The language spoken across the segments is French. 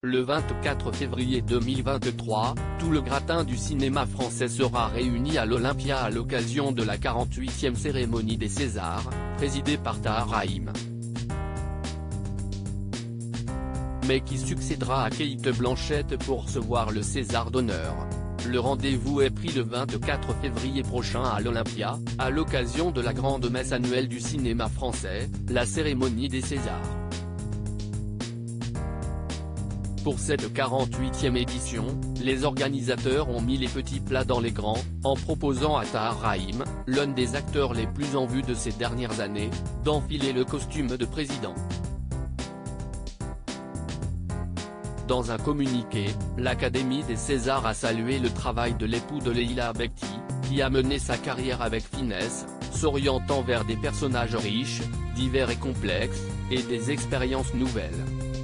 Le 24 février 2023, tout le gratin du cinéma français sera réuni à l'Olympia à l'occasion de la 48e cérémonie des Césars, présidée par Tahar Rahim. Mais qui succédera à Kate Blanchett pour recevoir le César d'honneur? Le rendez-vous est pris le 24 février prochain à l'Olympia, à l'occasion de la grande messe annuelle du cinéma français, la cérémonie des Césars. Pour cette 48e édition, les organisateurs ont mis les petits plats dans les grands, en proposant à Tahar Rahim, l'un des acteurs les plus en vue de ces dernières années, d'enfiler le costume de président. Dans un communiqué, l'Académie des Césars a salué le travail de l'époux de Leila Bekti, qui a mené sa carrière avec finesse, s'orientant vers des personnages riches, divers et complexes, et des expériences nouvelles.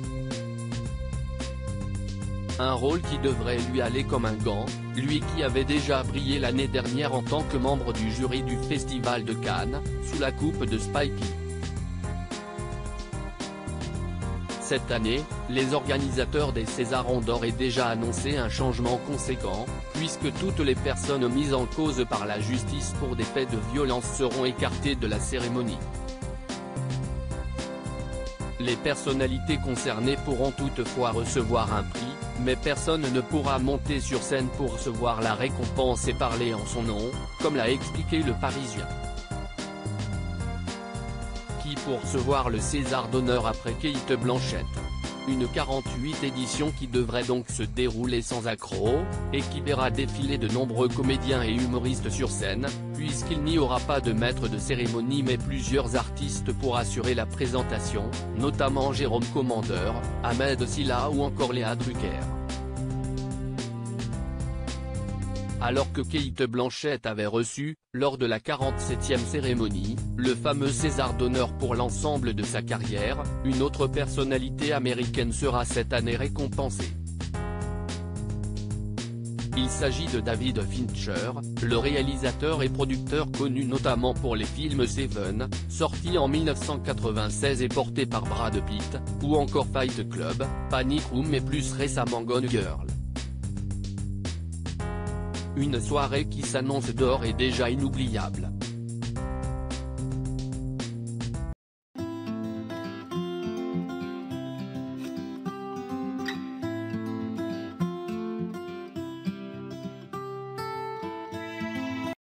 Un rôle qui devrait lui aller comme un gant, lui qui avait déjà brillé l'année dernière en tant que membre du jury du Festival de Cannes, sous la coupe de Spike Lee. Cette année, les organisateurs des Césars ont d'ores et déjà annoncé un changement conséquent, puisque toutes les personnes mises en cause par la justice pour des faits de violence seront écartées de la cérémonie. Les personnalités concernées pourront toutefois recevoir un prix, mais personne ne pourra monter sur scène pour recevoir la récompense et parler en son nom, comme l'a expliqué Le Parisien. Qui pour recevoir le César d'honneur après Kate Blanchett? Une 48 édition qui devrait donc se dérouler sans accroc, et qui verra défiler de nombreux comédiens et humoristes sur scène, puisqu'il n'y aura pas de maître de cérémonie mais plusieurs artistes pour assurer la présentation, notamment Jérôme Commandeur, Ahmed Silla ou encore Léa Drucker. Alors que Kate Blanchett avait reçu, lors de la 47e cérémonie, le fameux César d'honneur pour l'ensemble de sa carrière, une autre personnalité américaine sera cette année récompensée. Il s'agit de David Fincher, le réalisateur et producteur connu notamment pour les films Seven, sorti en 1996 et porté par Brad Pitt, ou encore Fight Club, Panic Room et plus récemment Gone Girl. Une soirée qui s'annonce d'ores et déjà inoubliable.